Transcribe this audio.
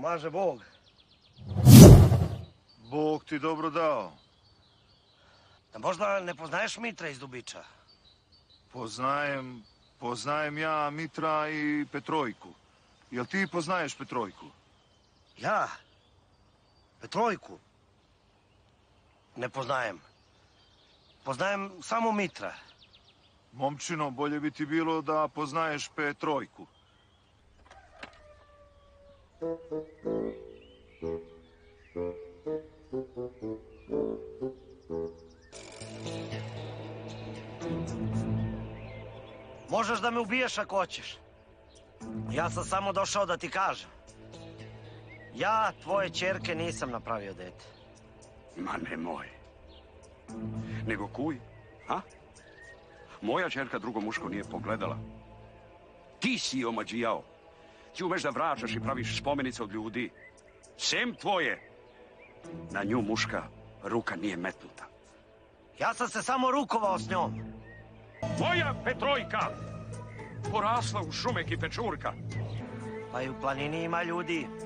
Pomaže Bog. Bog ti dobro dao. Da možda ne poznaješ Mitra iz Dubiča? Poznajem ja Mitra i Petrojku. Jel ti poznaješ Petrojku? Ja? Petrojku? Ne poznajem. Poznajem samo Mitra. Momčino, bolje bi ti bilo da poznaješ Petrojku. Možeš da me ubiješ ako hoćeš. Ja sam samo došao da ti kažem. Ja tvoje ćerke nisam napravio dete. Ma nemoj. Nego kuj, a? Moja ćerka drugo muško nije pogledala. Ti si je omađijao. Ti umeš da vraćaš i praviš spomenice od ljudi. Sem tvoje. Na nju muška ruka nije metnuta. Ja sam se samo rukovao s njom. Tvoja Petrojka porasla u šumek i pečurka. Pa i u planini ima ljudi.